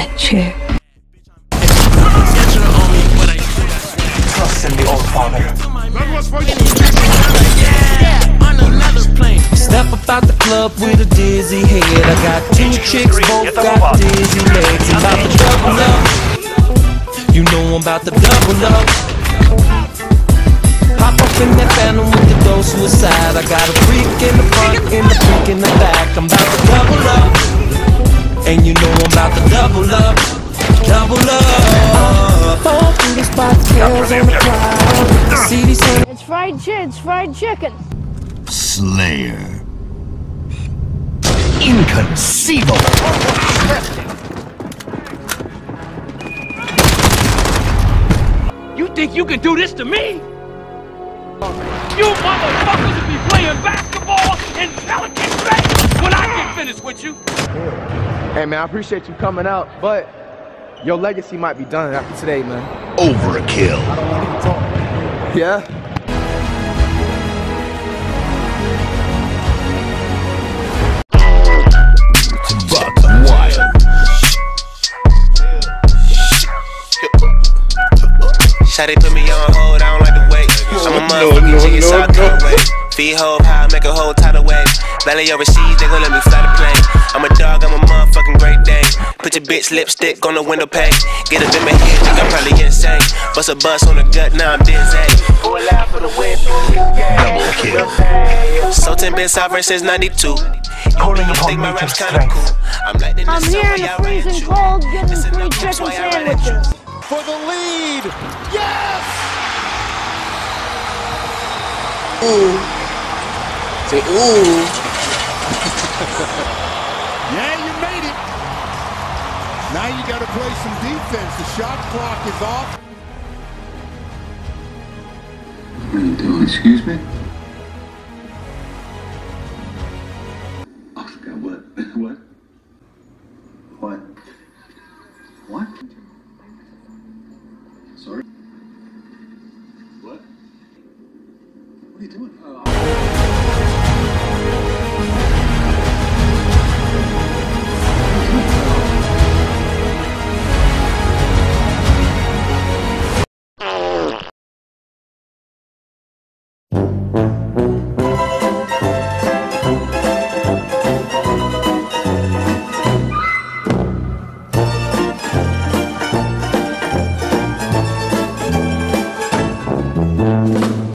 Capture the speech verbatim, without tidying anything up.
that chick. Trust in the old father. Step up out the club with a dizzy head. I got two chicks, both got dizzy legs. I'm about to double up. You know I'm about to double up. Hop up in that phantom with the door suicide. I got a freak in the front and a freak in the back. I'm about to double up. And you know I'm about to double up. Double up. Fall through the spots, tails on the crowd. C D C. It's fried chicken. It's fried chicken. Slayer. Inconceivable. You think you can do this to me? You motherfuckers will be playing basketball in Pelican Bay when I get finished with you. Hey man, I appreciate you coming out, but your legacy might be done after today, man. Overkill. I don't want to talk. Yeah? Buck wild. Shawty put me on hold, I don't like to wait. I'm a motherfucking G, so I can't wait. Feed hoe high, make a whole tidal wave. Valley overseas, they gon' let me fly the plane. I'm a dog, I'm a motherfucking Great Dane. Put your bitch lipstick on the window pane. Get up in my head, think I'm probably insane. Bust a bus on the gut, now I'm dizzy. Pull out for the win. Double kill. Sultan been sovereign since ninety-two. Calling upon nature's strength. I'm like I'm here in the freezing cold getting free chicken sandwiches. For the lead. Yes! Ooh. Say ooh. Yeah, you made it. Now you got to play some defense. The shot clock is off. What are you doing? Excuse me? Oh, God, what? What?